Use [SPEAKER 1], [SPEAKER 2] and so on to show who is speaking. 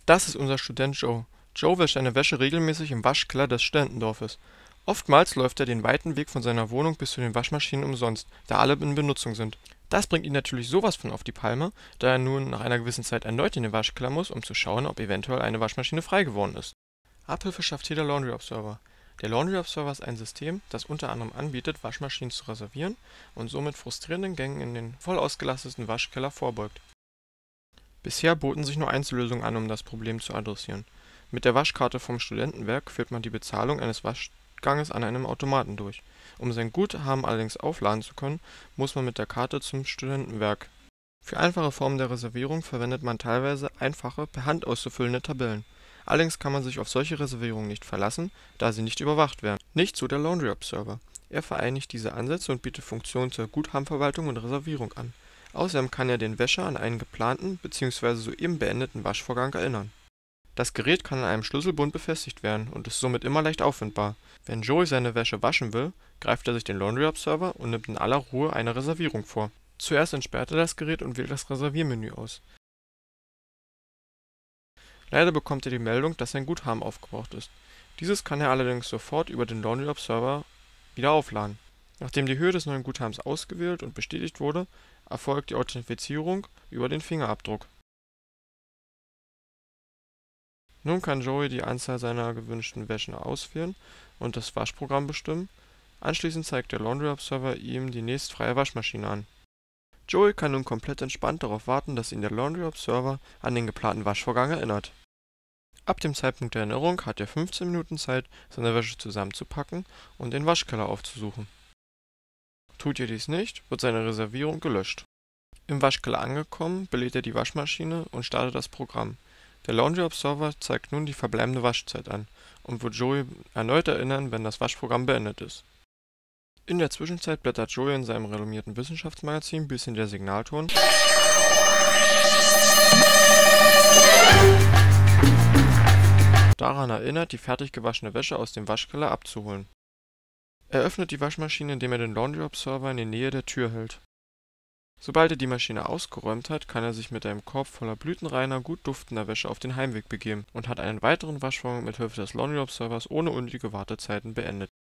[SPEAKER 1] Das ist unser Student Joe. Joe wäscht seine Wäsche regelmäßig im Waschkeller des Studentendorfes. Oftmals läuft er den weiten Weg von seiner Wohnung bis zu den Waschmaschinen umsonst, da alle in Benutzung sind. Das bringt ihn natürlich sowas von auf die Palme, da er nun nach einer gewissen Zeit erneut in den Waschkeller muss, um zu schauen, ob eventuell eine Waschmaschine frei geworden ist. Abhilfe schafft hier der Laundry Observer. Der Laundry Observer ist ein System, das unter anderem anbietet, Waschmaschinen zu reservieren und somit frustrierenden Gängen in den voll ausgelasteten Waschkeller vorbeugt. Bisher boten sich nur Einzellösungen an, um das Problem zu adressieren. Mit der Waschkarte vom Studentenwerk führt man die Bezahlung eines Waschganges an einem Automaten durch. Um sein Guthaben allerdings aufladen zu können, muss man mit der Karte zum Studentenwerk. Für einfache Formen der Reservierung verwendet man teilweise einfache, per Hand auszufüllende Tabellen. Allerdings kann man sich auf solche Reservierungen nicht verlassen, da sie nicht überwacht werden. Nicht so der Laundry Observer. Er vereinigt diese Ansätze und bietet Funktionen zur Guthabenverwaltung und Reservierung an. Außerdem kann er den Wäscher an einen geplanten bzw. soeben beendeten Waschvorgang erinnern. Das Gerät kann an einem Schlüsselbund befestigt werden und ist somit immer leicht auffindbar. Wenn Joey seine Wäsche waschen will, greift er sich den Laundry Observer und nimmt in aller Ruhe eine Reservierung vor. Zuerst entsperrt er das Gerät und wählt das Reserviermenü aus. Leider bekommt er die Meldung, dass sein Guthaben aufgebraucht ist. Dieses kann er allerdings sofort über den Laundry Observer wieder aufladen. Nachdem die Höhe des neuen Guthabens ausgewählt und bestätigt wurde, erfolgt die Authentifizierung über den Fingerabdruck. Nun kann Joey die Anzahl seiner gewünschten Wäschen auswählen und das Waschprogramm bestimmen. Anschließend zeigt der Laundry Observer ihm die nächstfreie Waschmaschine an. Joey kann nun komplett entspannt darauf warten, dass ihn der Laundry Observer an den geplanten Waschvorgang erinnert. Ab dem Zeitpunkt der Erinnerung hat er 15 Minuten Zeit, seine Wäsche zusammenzupacken und den Waschkeller aufzusuchen. Tut er dies nicht, wird seine Reservierung gelöscht. Im Waschkeller angekommen, belädt er die Waschmaschine und startet das Programm. Der Laundry Observer zeigt nun die verbleibende Waschzeit an und wird Joey erneut erinnern, wenn das Waschprogramm beendet ist. In der Zwischenzeit blättert Joey in seinem renommierten Wissenschaftsmagazin, bis ihn der Signalton daran erinnert, die fertig gewaschene Wäsche aus dem Waschkeller abzuholen. Er öffnet die Waschmaschine, indem er den Laundry Observer in die Nähe der Tür hält. Sobald er die Maschine ausgeräumt hat, kann er sich mit einem Korb voller blütenreiner, gut duftender Wäsche auf den Heimweg begeben und hat einen weiteren Waschvorgang mit Hilfe des Laundry Observers ohne unnötige Wartezeiten beendet